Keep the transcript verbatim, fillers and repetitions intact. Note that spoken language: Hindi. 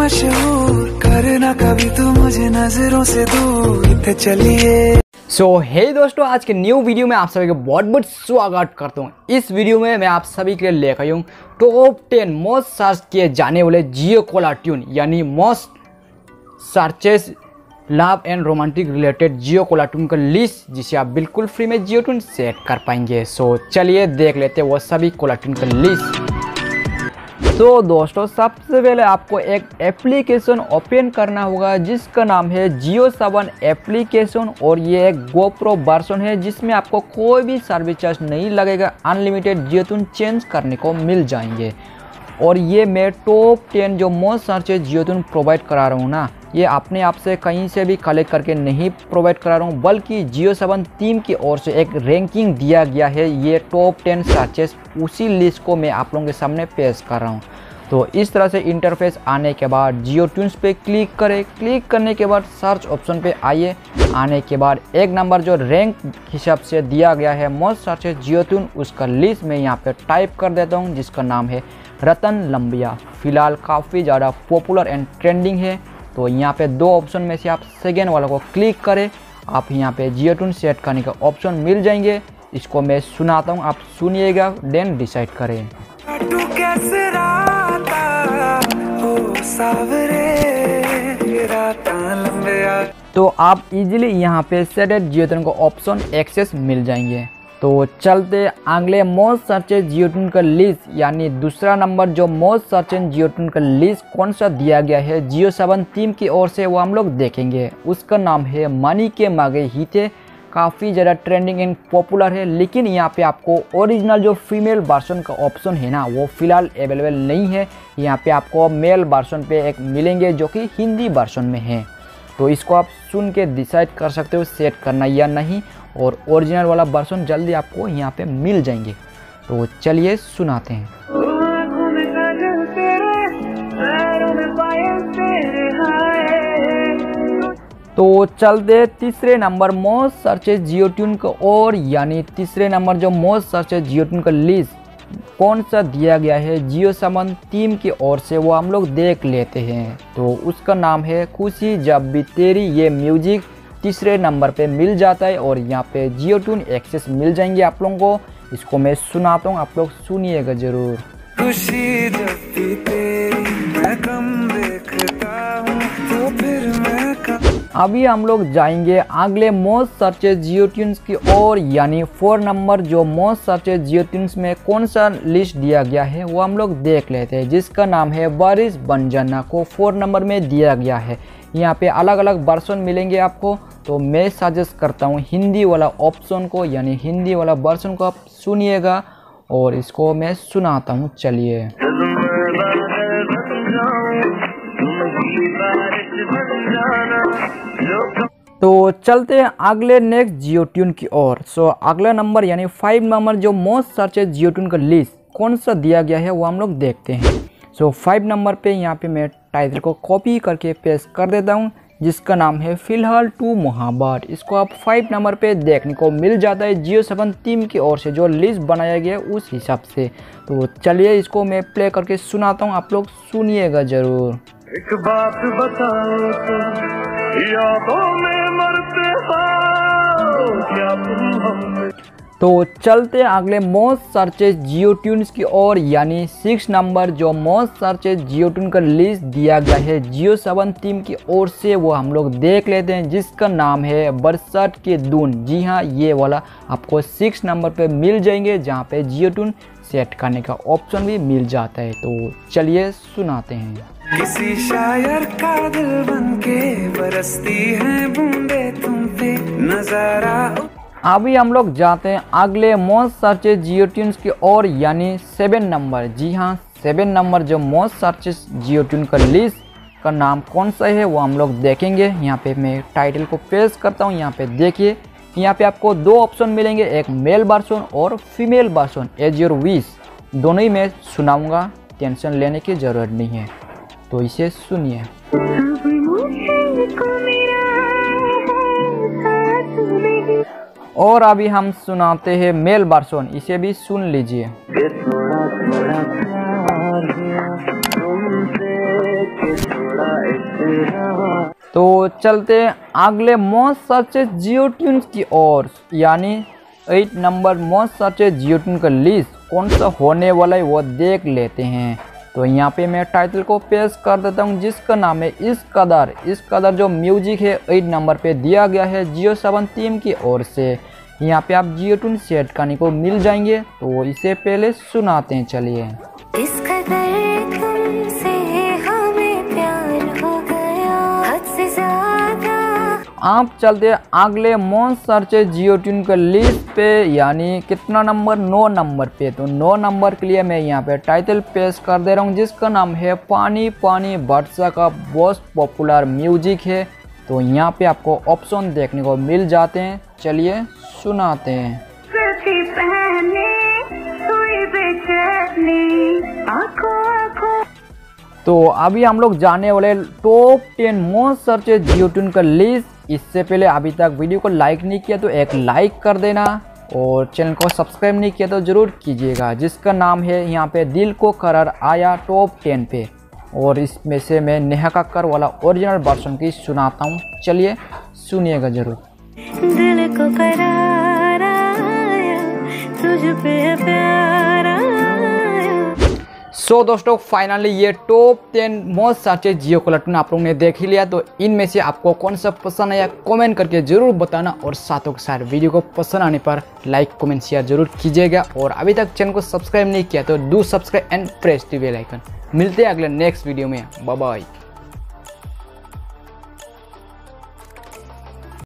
मशहूर, करना कभी तू मुझे नजरों से दूर, चलिए। सो so, हे hey दोस्तों, आज के न्यू वीडियो में आप सभी का बहुत बहुत स्वागत करता हूँ। इस वीडियो में मैं आप सभी के लिए लेकर आई हूँ टॉप टेन मोस्ट सर्च किए जाने वाले जियो कॉलर ट्यून यानी most searches love and romantic related Jio caller tune का लिस्ट, जिसे आप बिल्कुल फ्री में जियो ट्यून सेट कर पाएंगे। सो so, चलिए देख लेते हैं वो सभी कॉलर ट्यून का लिस्ट। तो दोस्तों, सबसे पहले आपको एक एप्लीकेशन ओपन करना होगा जिसका नाम है जियो सेवन एप्लीकेशन, और ये एक गोप्रो वर्जन है जिसमें आपको कोई भी सर्विस चार्ज नहीं लगेगा। अनलिमिटेड जियो ट्यून चेंज करने को मिल जाएंगे। और ये मैं टॉप टेन जो most search Jio tune provide करा रहा हूँ ना, ये अपने आप से कहीं से भी कलेक्ट करके नहीं प्रोवाइड करा रहा हूँ, बल्कि जियो सेवन टीम की ओर से एक रैंकिंग दिया गया है। ये टॉप टेन सर्चेस, उसी लिस्ट को मैं आप लोगों के सामने पेश कर रहा हूँ। तो इस तरह से इंटरफेस आने के बाद जियो ट्यून्स पे क्लिक करें। क्लिक करने के बाद सर्च ऑप्शन पे आइए। आने के बाद एक नंबर जो रैंक हिसाब से दिया गया है मोस्ट सर्चेस जियो ट्यून, उसका लिस्ट मैं यहाँ पे टाइप कर देता हूँ, जिसका नाम है रतन लंबिया। फिलहाल काफ़ी ज़्यादा पॉपुलर एंड ट्रेंडिंग है। तो यहाँ पे दो ऑप्शन में से आप सेकेंड वाला को क्लिक करें। आप यहाँ पे जियो ट्यून सेट करने का ऑप्शन मिल जाएंगे। इसको मैं सुनाता हूँ, आप सुनिएगा, देन डिसाइड करें। तो आप इजीली यहाँ पे सेटेड जियो ट्यून का ऑप्शन एक्सेस मिल जाएंगे। तो चलते अगले मोस्ट सर्चेज जियो ट्यून का लिस्ट, यानी दूसरा नंबर जो मोस्ट सर्चेज जियो ट्यून का लिस्ट कौन सा दिया गया है जियो सेवन टीम की ओर से, वो हम लोग देखेंगे। उसका नाम है मनी के मांगे ही थे। काफ़ी ज़्यादा ट्रेंडिंग एंड पॉपुलर है, लेकिन यहाँ पे आपको ओरिजिनल जो फीमेल वर्जन का ऑप्शन है ना, वो फिलहाल अवेलेबल नहीं है। यहाँ पे आपको मेल वर्जन पे एक मिलेंगे जो कि हिंदी वर्जन में है। तो इसको आप सुन के डिसाइड कर सकते हो सेट करना या नहीं, और ओरिजिनल वाला वर्जन जल्दी आपको यहाँ पे मिल जाएंगे। तो चलिए सुनाते हैं। तो चलते तीसरे नंबर मोस्ट सर्चेज जियो ट्यून का और, यानी तीसरे नंबर जो मोस्ट सर्चेज जियो ट्यून का लिस्ट कौन सा दिया गया है जियो सेवन टीम की ओर से, वो हम लोग देख लेते हैं। तो उसका नाम है खुशी जब भी तेरी। ये म्यूजिक तीसरे नंबर पे मिल जाता है, और यहाँ पे जियो ट्यून एक्सेस मिल जाएंगे आप लोगों को। इसको मैं सुनाता हूँ, आप लोग सुनिएगा जरूर। खुशी जब भी तेरी मैं कम देखता हूँ, तो फिर मैं कम। अभी हम लोग जाएंगे अगले मोस्ट सर्चेज जियो ट्यून्स की ओर, यानी फोर नंबर जो मोस्ट सर्चेज जियो ट्यून्स में कौन सा लिस्ट दिया गया है वो हम लोग देख लेते हैं, जिसका नाम है बारिश बन जाना को फोर नंबर में दिया गया है। यहाँ पे अलग अलग वर्जन मिलेंगे आपको, तो मैं सजेस्ट करता हूँ हिंदी वाला ऑप्शन को, यानी हिंदी वाला वर्जन को आप सुनिएगा, और इसको मैं सुनाता हूँ। चलिए। तो चलते हैं अगले नेक्स्ट जियो ट्यून की ओर। सो अगला नंबर यानी फाइव नंबर जो मोस्ट सर्चेज जियो ट्यून का लिस्ट कौन सा दिया गया है वो हम लोग देखते हैं। सो फाइव नंबर पे यहाँ पे मैं टाइटल को कॉपी करके पेस्ट कर देता हूँ, जिसका नाम है फिलहाल टू मुहाबत। इसको आप फाइव नंबर पे देखने को मिल जाता है जियो सेवन टीम की ओर से, जो लिस्ट बनाया गया है उस हिसाब से। तो चलिए इसको मैं प्ले करके सुनाता हूँ, आप लोग सुनिएगा जरूर। एक बात बताओ तो यादों में मरते हो क्या तुम हम। तो चलते अगले मोस्ट सर्चेज जियो ट्यून्स की ओर, यानी सिक्स नंबर जो मोस्ट सर्चेज जियो ट्यून का लिस्ट दिया गया है जियो सेवन टीम की ओर से, वो हम लोग देख लेते हैं, जिसका नाम है बरसात के दून। जी हाँ, ये वाला आपको सिक्स नंबर पे मिल जाएंगे, जहाँ पे जियो ट्यून सेट करने का ऑप्शन भी मिल जाता है। तो चलिए सुनाते हैं। किसी शायर का दिल बनके बरसती हैं बूंदे तुम पे, नजारा। अभी हम लोग जाते हैं अगले मोस्ट सर्चेज जियो ट्यून्स की ओर, यानी सेवन नंबर। जी हाँ, सेवन नंबर जो मोस्ट सर्चेज जियो ट्यून का लिस्ट का नाम कौन सा है वो हम लोग देखेंगे। यहाँ पे मैं टाइटल को पेस्ट करता हूँ। यहाँ पे देखिए, यहाँ पे आपको दो ऑप्शन मिलेंगे, एक मेल वर्जन और female version. As your wish, दोनों ही मैं सुनाऊंगा, टेंशन लेने की ज़रूरत नहीं है। तो इसे सुनिए। और अभी हम सुनाते हैं मेल वर्जन, इसे भी सुन लीजिए। तो चलते हैं अगले मोस्ट सर्चेज जियो ट्यून्स की ओर, यानी eight number most searches Jio tune का लिस्ट कौन सा होने वाला है वो देख लेते हैं। तो यहाँ पे मैं टाइटल को पेश कर देता हूँ, जिसका नाम है इस कदर। इस कदर जो म्यूजिक है एट नंबर पे दिया गया है जियो सेवन टीम की ओर से। यहाँ पे आप जियो ट्यून सेट करने को मिल जाएंगे, तो इसे पहले सुनाते हैं। चलिए। इस कदर तुमसे हमें प्यार हो गया, हद से ज्यादा। आप चलते हैं अगले मोस्ट सर्चेज जियो ट्यून के लिस्ट पे, यानी कितना नंबर, नौ नंबर पे। तो नौ नंबर के लिए मैं यहाँ पे टाइटल पेश कर दे रहा हूँ, जिसका नाम है पानी पानी वर्षा का मोस्ट पॉपुलर म्यूजिक है। तो यहाँ पे आपको ऑप्शन देखने को मिल जाते हैं, चलिए सुनाते हैं। तो अभी हम लोग जाने वाले top ten most searches Jio tune का लिस्ट। इससे पहले अभी तक वीडियो को लाइक नहीं किया तो एक लाइक कर देना, और चैनल को सब्सक्राइब नहीं किया तो ज़रूर कीजिएगा, जिसका नाम है यहाँ पे दिल को करार आया टॉप टेन पे। और इसमें से मैं नेहा कक्कर वाला ओरिजिनल वर्जन की सुनाता हूँ, चलिए सुनिएगा ज़रूर। दिल को करार आया, तुझ पे प्यार आया। सो so, दोस्तों फाइनली ये top ten most searches Jio caller tune आप लोगों ने देख ही लिया। तो इनमें से आपको कौन सा पसंद आया कमेंट करके जरूर बताना, और साथों के साथ वीडियो को पसंद आने पर लाइक कमेंट शेयर जरूर कीजिएगा। और अभी तक चैनल को सब्सक्राइब नहीं किया तो do subscribe and press the bell icon. मिलते हैं अगले नेक्स्ट वीडियो में, बाय बाय।